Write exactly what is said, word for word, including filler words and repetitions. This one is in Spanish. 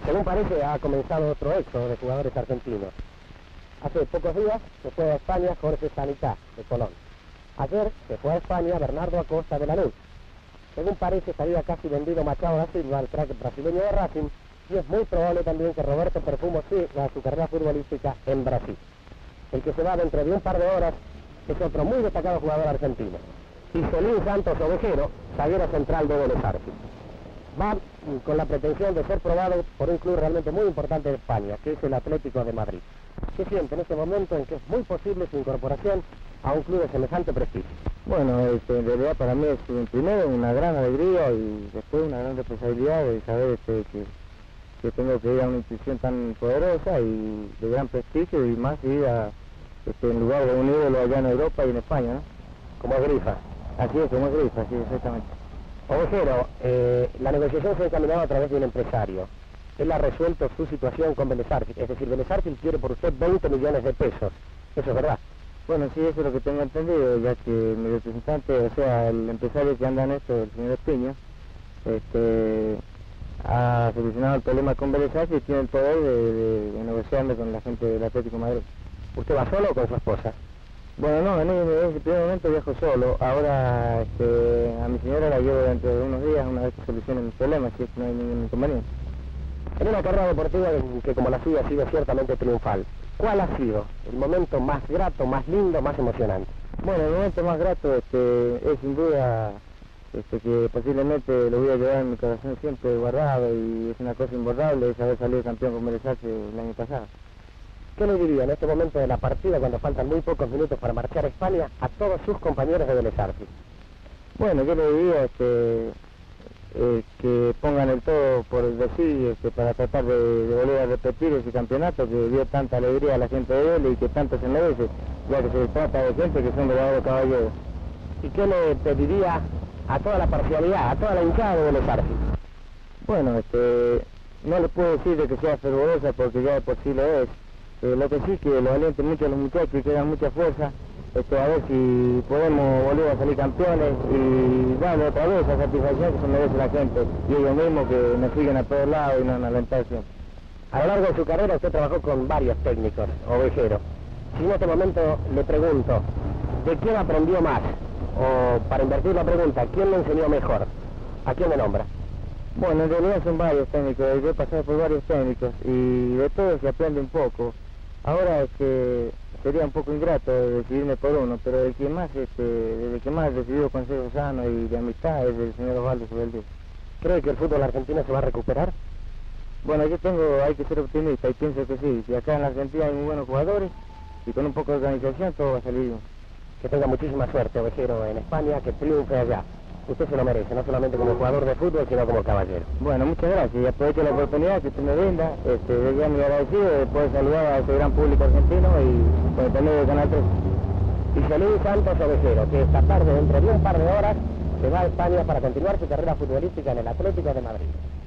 Según parece, ha comenzado otro éxodo de jugadores argentinos. Hace pocos días se fue a España Jorge Sanitá, de Colón. Ayer se fue a España Bernardo Acosta, de Lanús. Según parece, estaría casi vendido Machado da Silva, el crack brasileño de Racing, y es muy probable también que Roberto Perfumo siga su carrera futbolística en Brasil. El que se va dentro de un par de horas es otro muy destacado jugador argentino, Iselín Santos Ovejero, zaguero central de Vélez Sarsfield. Va con la pretensión de ser probado por un club realmente muy importante de España, que es el Atlético de Madrid. ¿Qué siente en este momento en que es muy posible su incorporación a un club de semejante prestigio? Bueno, este, en realidad para mí es primero una gran alegría y después una gran responsabilidad de saber este, que, que tengo que ir a una institución tan poderosa y de gran prestigio y más ir a, este, en lugar de un ídolo allá en Europa y en España, ¿no? Como es Grifa. Así es, como es Grifa, sí, exactamente. Ovejero, eh, la negociación se ha encaminado a través de un empresario. Él ha resuelto su situación con Vélez Sarsfield, es decir, Vélez Sarsfield quiere por usted veinte millones de pesos. Eso es verdad. Bueno, sí, eso es lo que tengo entendido, ya que mi representante, o sea, el empresario que anda en esto, el señor Espiño, este, ha solucionado el problema con Vélez Sarsfield y tiene el poder de, de, de negociarme con la gente del Atlético de Madrid. ¿Usted va solo o con su esposa? Bueno, no, en ese primer momento viajo solo. Ahora este, a mi señora la llevo dentro de unos días, una vez que solucionen el problema, si es que no hay ningún inconveniente. En una carrera deportiva que como la suya ha sido ciertamente triunfal, ¿cuál ha sido el momento más grato, más lindo, más emocionante? Bueno, el momento más grato este, es sin duda este, que posiblemente lo voy a llevar en mi corazón siempre guardado y es una cosa imborrable, es haber salido campeón con Vélez Sarsfield el año pasado. ¿Qué le diría en este momento de la partida, cuando faltan muy pocos minutos para marchar a España, a todos sus compañeros de Vélez Sarsfield? Bueno, yo le diría este, eh, que pongan el todo por decir este, para tratar de, de volver a repetir ese campeonato que dio tanta alegría a la gente de Vélez y que tanto se merece, ya que se trata de gente que son verdaderos caballeros. ¿Y qué le pediría a toda la parcialidad, a toda la hinchada de Vélez Sarsfield? Bueno, este, no le puedo decir de que sea fervorosa porque ya de por sí lo es. Eh, lo que sí que lo aliente mucho a los muchachos y que dan mucha fuerza, este, a ver si podemos volver a salir campeones y darle otra vez esa satisfacción que se merece la gente y ellos mismos que nos siguen a todos lados y nos han alentado siempre. A lo largo de su carrera usted trabajó con varios técnicos, Ovejero. Si en este momento le pregunto, ¿de quién aprendió más? O para invertir la pregunta, ¿quién le enseñó mejor? ¿A quién le nombra? Bueno, en realidad son varios técnicos, yo he pasado por varios técnicos y de todos se aprende un poco. Ahora es que sería un poco ingrato decidirme por uno, pero el que más, este, el que más he recibido consejos sanos y de amistad es el señor Osvaldo Subeldía. ¿Cree que el fútbol argentino se va a recuperar? Bueno, yo tengo, hay que ser optimista y pienso que sí, si acá en la Argentina hay muy buenos jugadores y con un poco de organización todo va a salir bien. Que tenga muchísima suerte, Ovejero, en España, que triunfe allá. Usted se lo merece, no solamente como jugador de fútbol, sino como caballero. Bueno, muchas gracias y aprovecho la oportunidad que usted me brinda, este, de ya muy agradecido de poder saludar a ese gran público argentino y por el medio de Canal tres. Iselín Santos Ovejero, que esta tarde, dentro de un par de horas, se va a España para continuar su carrera futbolística en el Atlético de Madrid.